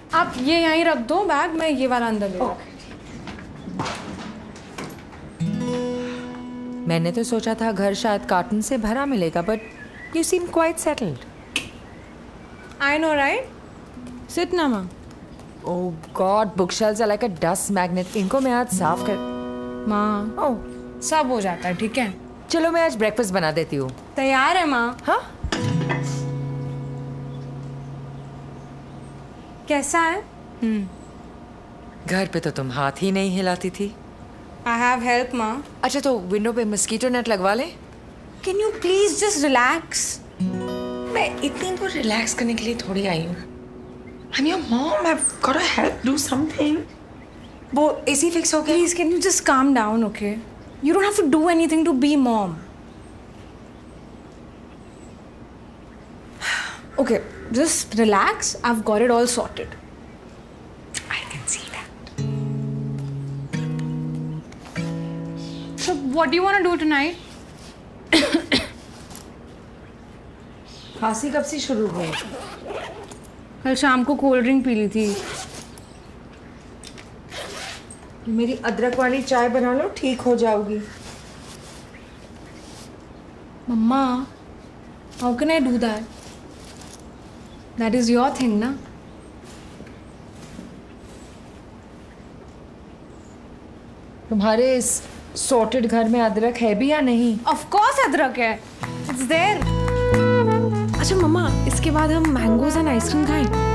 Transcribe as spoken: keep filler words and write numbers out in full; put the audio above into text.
आप ये यहीं रख दो बैग, मैं ये वाला अंदर ले लूँ। मैंने तो सोचा था घर शायद कार्टन से भरा मिलेगा, but you seem quite settled. I know right, sit ना माँ। Oh god, book shelves are like a dust magnet. इनको मैं आज साफ कर। माँ ओह सब हो जाता है, ठीक है। चलो मैं आज ब्रेकफास्ट बना देती हूँ। तैयार है माँ? हाँ। कैसा है? हम्म, घर पे तो तुम हाथ ही नहीं हिलाती थी। आई हैव हेल्प माँ। अच्छा तो विंडो पे मस्कीटो नेट लगवा ले। Can you please just relax? मैं इतनी दूर रिलैक्स करने के लिए थोड़ी आई हूँ। I'm your mom. I've got to help do something. वो एसी फिक्स हो गया? Please, can you just calm down, okay? You don't have to do anything to be mom. Okay, just relax. I've got it all sorted. I can see that. So, what do you want to do tonight? खांसी कब से शुरू हुई? कल शाम को cold drink P ली थी। मेरी अदरक वाली चाय बना लो, ठीक हो जाओगी। मम्मा, how can I do that? That is your thing, ना? तुम्हारे इस सॉर्टेड घर में अदरक है भी या नहीं? Of course अदरक है। It's there. अच्छा मम्मा, इसके बाद हम मैंगोज एंड आइसक्रीम खाएं।